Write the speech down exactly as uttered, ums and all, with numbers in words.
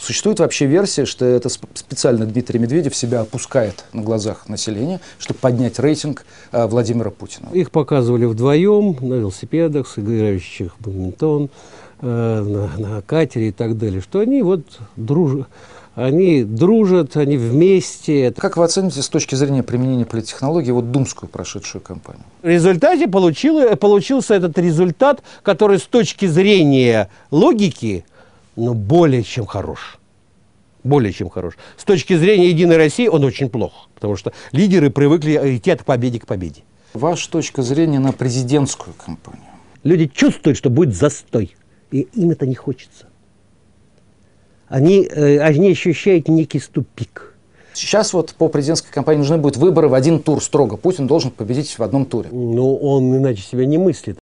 Существует вообще версия, что это специально Дмитрий Медведев себя опускает на глазах населения, чтобы поднять рейтинг э, Владимира Путина. Их показывали вдвоем на велосипедах, играющих в бадминтон, э, на, на катере и так далее, что они вот дружат. Они дружат, они вместе. Как вы оцените с точки зрения применения политтехнологий вот думскую прошедшую кампанию? В результате получил, получился этот результат, который с точки зрения логики, ну, более чем хорош. Более чем хорош. С точки зрения «Единой России» он очень плох, потому что лидеры привыкли идти от победы к победе. Ваша точка зрения на президентскую кампанию? Люди чувствуют, что будет застой, и им это не хочется. Они, э, они ощущают некий тупик. Сейчас вот по президентской кампании нужны будут выборы в один тур строго. Путин должен победить в одном туре. Ну, он иначе себя не мыслит.